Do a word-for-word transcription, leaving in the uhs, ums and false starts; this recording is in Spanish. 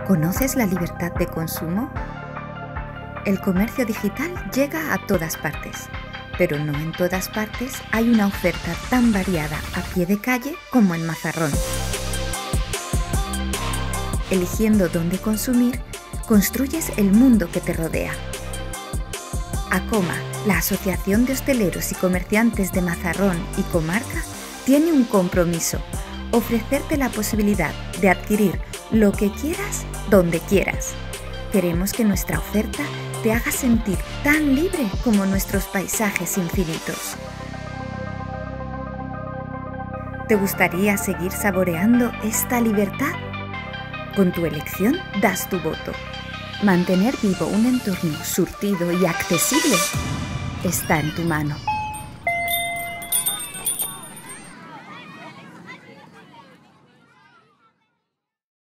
¿Conoces la libertad de consumo? El comercio digital llega a todas partes, pero no en todas partes hay una oferta tan variada a pie de calle como en Mazarrón. Eligiendo dónde consumir, construyes el mundo que te rodea. ACOMA, la Asociación de Hosteleros y Comerciantes de Mazarrón y Comarca, tiene un compromiso: ofrecerte la posibilidad de adquirir lo que quieras, donde quieras. Queremos que nuestra oferta te haga sentir tan libre como nuestros paisajes infinitos. ¿Te gustaría seguir saboreando esta libertad? Con tu elección das tu voto. Mantener vivo un entorno surtido y accesible está en tu mano.